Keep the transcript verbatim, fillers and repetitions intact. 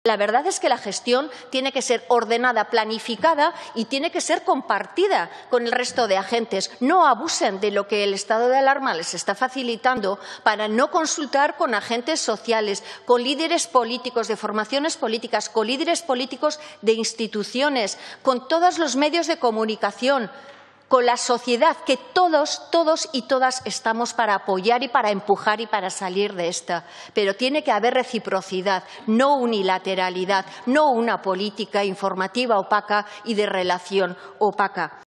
La verdad es que la gestión tiene que ser ordenada, planificada y tiene que ser compartida con el resto de agentes. No abusen de lo que el estado de alarma les está facilitando para no consultar con agentes sociales, con líderes políticos de formaciones políticas, con líderes políticos de instituciones, con todos los medios de comunicación, con la sociedad, que todos, todos y todas estamos para apoyar y para empujar y para salir de esta. Pero tiene que haber reciprocidad, no unilateralidad, no una política informativa opaca y de relación opaca.